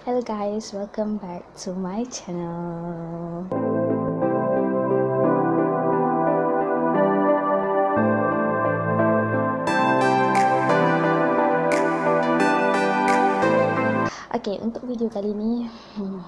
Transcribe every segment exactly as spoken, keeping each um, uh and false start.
Hello guys, welcome back to my channel. Okay, untuk video kali ni hmm,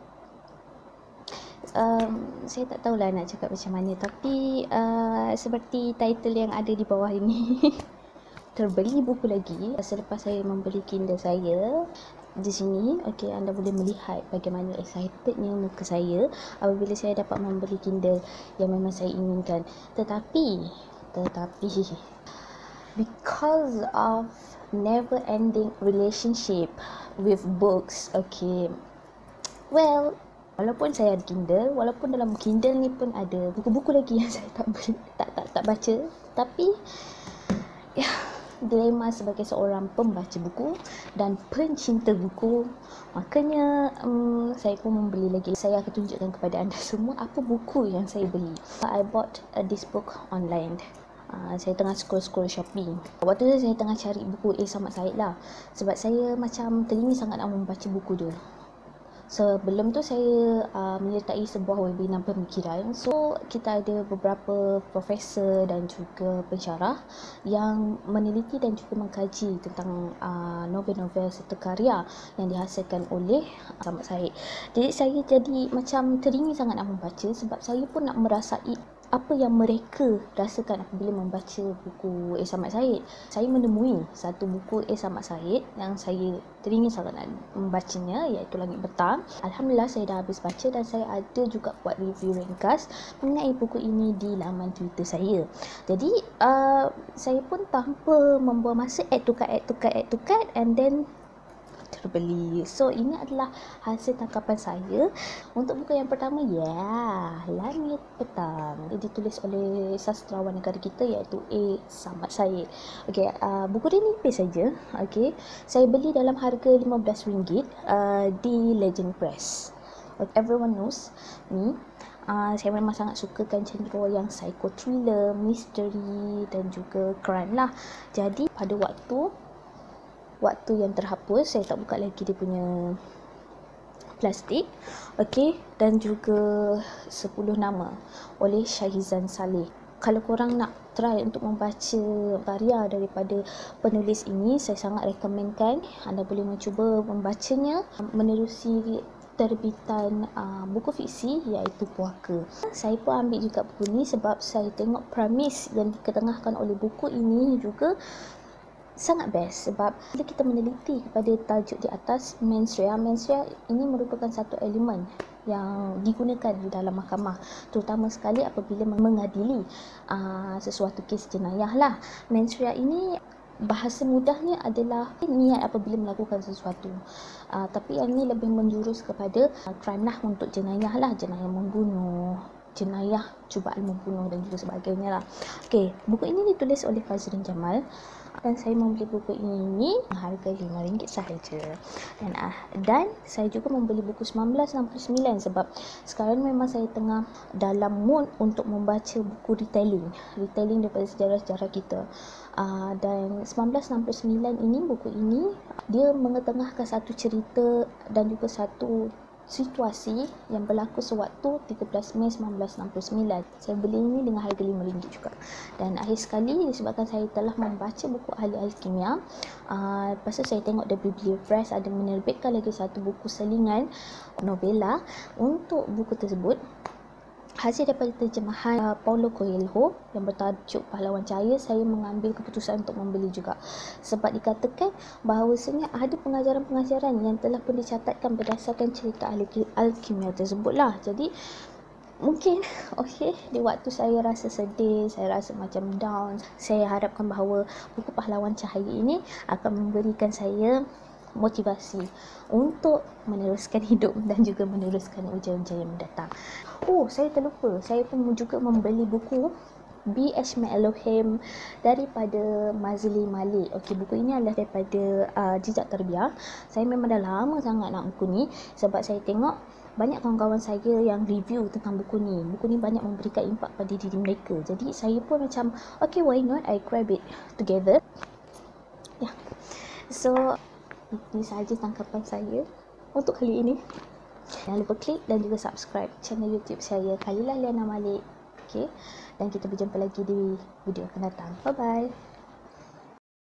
um, saya tak tahulah nak cakap macam mana, tapi uh, seperti title yang ada di bawah ini terbeli buku lagi selepas saya membeli Kindle saya. Di sini, okey, anda boleh melihat bagaimana excitednya muka saya apabila saya dapat membeli Kindle yang memang saya inginkan. Tetapi, tetapi because of never ending relationship with books, okay, well, walaupun saya ada Kindle, walaupun dalam Kindle ni pun ada buku-buku lagi yang saya tak beli, tak tak tak baca, tapi ya, dilema sebagai seorang pembaca buku dan pencinta buku, makanya um, saya pun membeli lagi. Saya akan tunjukkan kepada anda semua apa buku yang saya beli. I bought uh, this book online. Uh, saya tengah scroll-scroll Shopee. Waktu tu saya tengah cari buku A. Samad Said lah, sebab saya macam teringin sangat nak membaca buku dia. Sebelum tu saya uh, menyertai sebuah webinar pemikiran. So kita ada beberapa profesor dan juga pensyarah yang meneliti dan juga mengkaji tentang uh, novel-novel serta karya yang dihasilkan oleh Samad Said. Jadi saya jadi macam teringin sangat nak membaca, sebab saya pun nak merasai apa yang mereka rasakan apabila membaca buku A. Samad Said. Saya menemui satu buku A. Samad Said yang saya teringin sangat nak membacanya, iaitu Langit Petang. Alhamdulillah saya dah habis baca dan saya ada juga buat review ringkas mengenai buku ini di laman Twitter saya. Jadi uh, saya pun tanpa membuang masa add to cart, add to cart, add to cart and then terbeli. So ini adalah hasil tangkapan saya untuk buku yang pertama, ya, yeah, Langit Petang, ditulis oleh sastrawan negara kita iaitu A. Samad Said. Okey, uh, buku dia nipis saja. Okey, saya beli dalam harga lima belas ringgit uh, di Legend Press. Okay, everyone knows me. Uh, saya memang sangat sukakan genre yang psycho thriller, misteri dan juga crime lah. Jadi pada waktu waktu yang terhapus, saya tak buka lagi dia punya plastik. Okey, dan juga sepuluh nama oleh Syahizan Saleh. Kalau korang nak try untuk membaca karya daripada penulis ini, saya sangat rekomenkan anda boleh mencuba membacanya menerusi terbitan uh, buku fiksi iaitu Puaka. Saya pun ambil juga buku ni sebab saya tengok premis yang diketengahkan oleh buku ini juga sangat best, sebab bila kita meneliti kepada tajuk di atas, mensrea, mensrea ini merupakan satu elemen yang digunakan di dalam mahkamah, terutama sekali apabila mengadili uh, sesuatu kes jenayah lah. Mensrea ini bahasa mudahnya adalah niat apabila melakukan sesuatu, uh, tapi yang ini lebih menjurus kepada uh, crime lah, untuk jenayah lah, jenayah membunuh, jenayah cubaan membunuh dan juga sebagainya lah. Okey, buku ini ditulis oleh Fazrin Jamal dan saya membeli buku ini harga lima ringgit sahaja. Dan ah dan saya juga membeli buku seribu sembilan ratus enam puluh sembilan sebab sekarang memang saya tengah dalam mood untuk membaca buku retelling, retelling daripada sejarah-sejarah kita. Uh, dan seribu sembilan ratus enam puluh sembilan ini, buku ini dia mengetengahkan satu cerita dan juga satu situasi yang berlaku sewaktu tiga belas Mei seribu sembilan ratus enam puluh sembilan. Saya beli ini dengan harga lima ringgit juga. Dan akhir sekali, disebabkan saya telah membaca buku ahli-ahli kimia, uh, lepas tu saya tengok The Bibliopress ada menerbitkan lagi satu buku selingan novela untuk buku tersebut, hasil daripada terjemahan uh, Paulo Coelho yang bertajuk Pahlawan Cahaya. Saya mengambil keputusan untuk membeli juga sebab dikatakan bahawasanya ada pengajaran-pengajaran yang telah pun dicatatkan berdasarkan cerita ahli alkimia tersebut lah. Jadi mungkin okey, di waktu saya rasa sedih, saya rasa macam down, saya harapkan bahawa buku Pahlawan Cahaya ini akan memberikan saya motivasi untuk meneruskan hidup dan juga meneruskan ujian-ujian yang mendatang. Oh, saya terlupa, saya pun juga membeli buku B H Elohim daripada Mazli Malik. Okey, buku ini adalah daripada uh, Jejak Terbiar. Saya memang dah lama sangat nak buku ni sebab saya tengok banyak kawan-kawan saya yang review tentang buku ni. Buku ni banyak memberikan impak pada diri mereka. Jadi saya pun macam, okay, why not I grab it together. Ya. Yeah. So ini sahaja tangkapan saya untuk kali ini. Jangan lupa klik dan juga subscribe channel YouTube saya Khalilah Liana Malik. Okay, dan kita berjumpa lagi di video akan datang. Bye bye.